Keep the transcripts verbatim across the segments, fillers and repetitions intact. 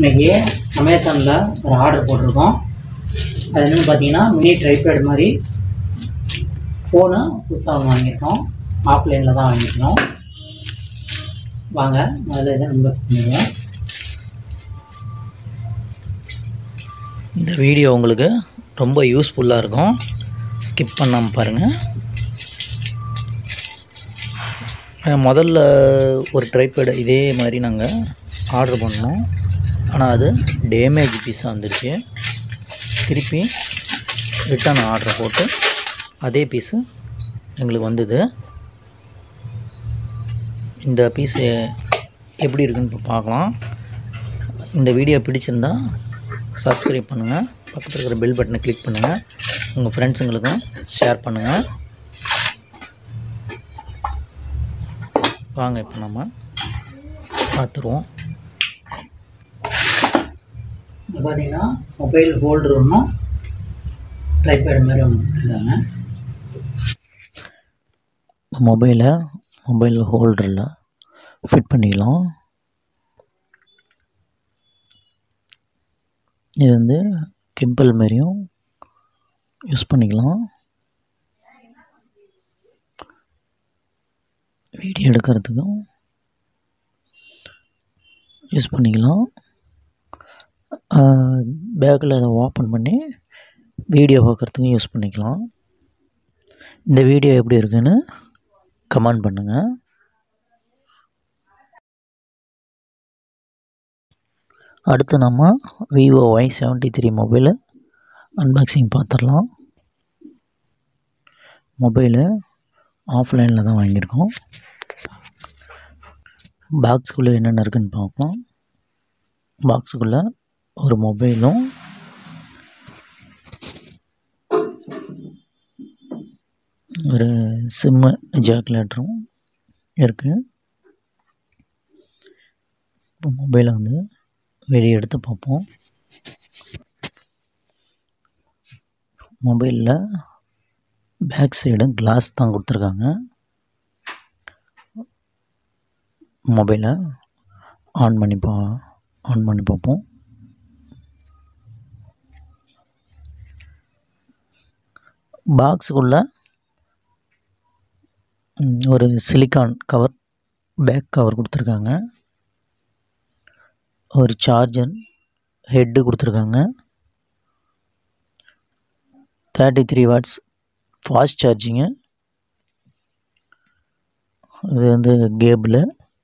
இன்றைக்கி அமேசானில் ஒரு ஆர்டர் போட்டிருக்கோம். அது என்னென்னு பார்த்தீங்கன்னா மினி ட்ரைபேட் மாதிரி ஃபோனு புதுசாக வாங்கியிருக்கோம். ஆஃப்லைனில் தான் வாங்கியிருக்கோம். வாங்க முதல்ல இதை நம்ம பண்ணிடுவோம். இந்த வீடியோ உங்களுக்கு ரொம்ப யூஸ்ஃபுல்லாக இருக்கும். ஸ்கிப் பண்ணாமல் பாருங்கள். முதல்ல ஒரு ட்ரைபேடு இதே மாதிரி நாங்கள் ஆர்டர் பண்ணோம். ஆனால் அது டேமேஜ் பீஸாக வந்துருச்சு. திருப்பி ரிட்டன் ஆர்டர் போட்டு அதே பீஸு எங்களுக்கு வந்தது. இந்த பீஸு எப்படி இருக்குன்னு இப்போ பார்க்கலாம். இந்த வீடியோ பிடிச்சிருந்தா சப்ஸ்கிரைப் பண்ணுங்கள், பக்கத்தில் இருக்கிற பெல் பட்டனை கிளிக் பண்ணுங்கள், உங்கள் ஃப்ரெண்ட்ஸுங்களுக்கும் ஷேர் பண்ணுங்கள். வாங்க இப்போ நம்ம பார்த்துருவோம். இப்போ பார்த்தீங்கன்னா மொபைல் ஹோல்டர் ஒன்றும் ட்ரைபேட் மாதிரி ஒன்று கொடுத்துருக்காங்க. மொபைலை மொபைல் ஹோல்டரில் ஃபிட் பண்ணிக்கலாம். இது வந்து கிம்பிள் மாரியும் யூஸ் பண்ணிக்கலாம். வீடியோ எடுக்கிறதுக்கும் யூஸ் பண்ணிக்கலாம். பேக்கில் அதை ஓப்பன் பண்ணி வீடியோ பார்க்குறதுக்கும் யூஸ் பண்ணிக்கலாம். இந்த வீடியோ எப்படி இருக்குன்னு கமெண்ட் பண்ணுங்கள். அடுத்து நம்ம Vivo Y seventy three mobile unboxing பார்த்துடலாம். மொபைலு ஆஃப்லைனில் தான் வாங்கியிருக்கோம். பாக்ஸுக்குள்ளே என்னென்ன இருக்குதுன்னு பார்ப்போம். பாக்ஸுக்குள்ளே ஒரு மொபைலும் ஒரு சிம்மு ஜாக்குலேட்டரும் இருக்குது. இப்போ மொபைலை வந்து வெளியே எடுத்து பார்ப்போம். மொபைலில் பேக் சைடு கிளாஸ் தான் கொடுத்துருக்காங்க. மொபைலை ஆன் பண்ணி பா ஆன் பண்ணி பார்ப்போம். பாக்ஸுக்குள்ளே ஒரு சிலிக்கான் கவர் பேக் கவர் கொடுத்துருக்காங்க. ஒரு சார்ஜர் ஹெட்டு கொடுத்துருக்காங்க. Thirty three watts fast charging. இது வந்து கேபிள்.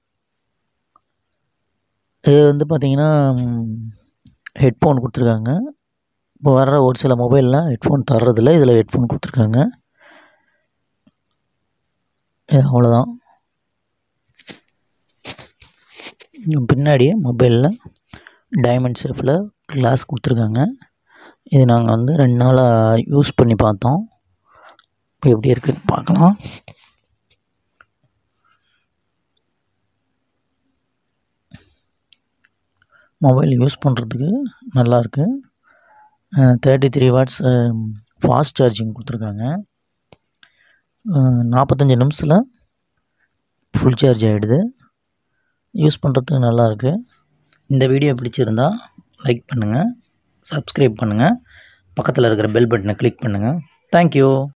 இது வந்து பார்த்திங்கன்னா ஹெட்ஃபோன் கொடுத்துருக்காங்க. இப்போ வர்ற ஒரு சில மொபைலில் ஹெட்ஃபோன் தர்றதில்ல, இதில் ஹெட்ஃபோன் கொடுத்துருக்காங்க. இது அவ்வளோதான். பின்னாடி மொபைலில் டைமண்ட் ஷேப்பில் கிளாஸ் கொடுத்துருக்காங்க. இது நாங்கள் வந்து ரெண்டு நாளாக யூஸ் பண்ணி பார்த்தோம். இப்போ எப்படி இருக்குன்னு பார்க்கலாம். மொபைல் யூஸ் பண்ணுறதுக்கு நல்லாயிருக்கு. Thirty three watts fast charging கொடுத்துருக்காங்க. நாற்பத்தஞ்சி நிமிஷத்தில் ஃபுல் சார்ஜ் ஆகிடுது. யூஸ் பண்ணுறதுக்கு நல்லாயிருக்கு. இந்த வீடியோ பிடிச்சிருந்தா லைக் பண்ணுங்கள், சப்ஸ்கிரைப் பண்ணுங்கள், பக்கத்தில் இருக்கிற பெல் பட்டனை கிளிக் பண்ணுங்கள். தேங்க்யூ.